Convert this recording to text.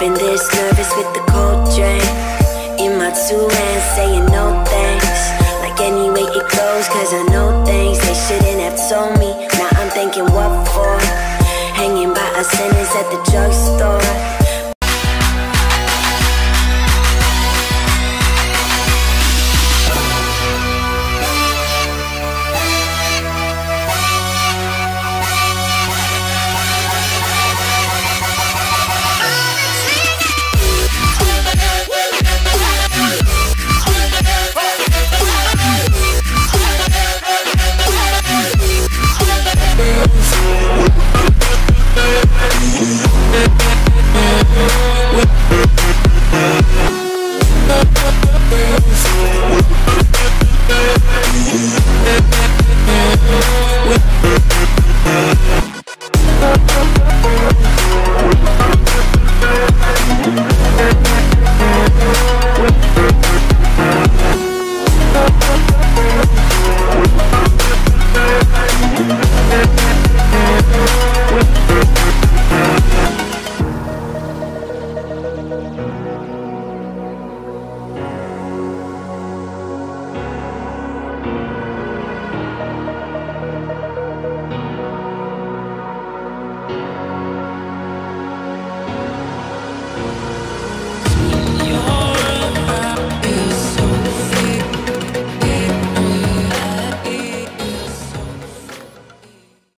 been this nervous with the cold drink in my 2 hands, saying no thanks. Like any way it goes, cause I know things they shouldn't have told me. Now I'm thinking what for? Hanging by a sentence at the drugstore.